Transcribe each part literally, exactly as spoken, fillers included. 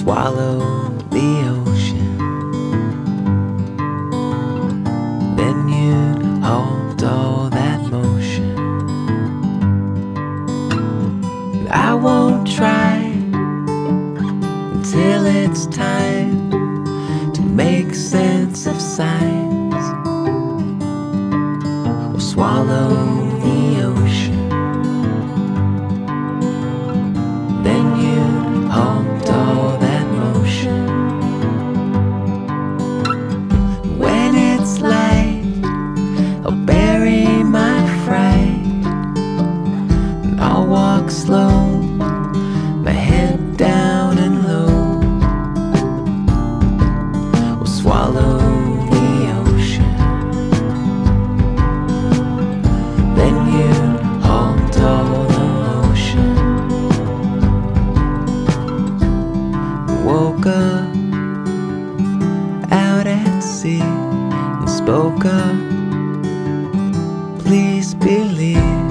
swallow the ocean, then you'd halt all that motion. I won't try until it's time to make sense of signs. We'll swallow the ocean, then you'd halt all that motion. When it's light, I'll bury my fright, and I'll walk slow, my head down and low. We'll swallow the ocean, then you'd halt all the motion. Woke up out at sea and spoke up, please believe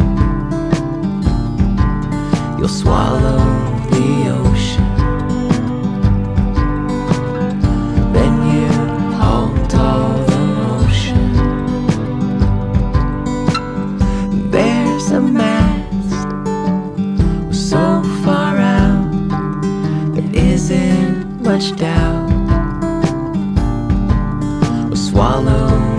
you'll swallow the ocean, then you'd halt all the motion. There's a mast, we're so far out, there isn't much doubt. We'll swallow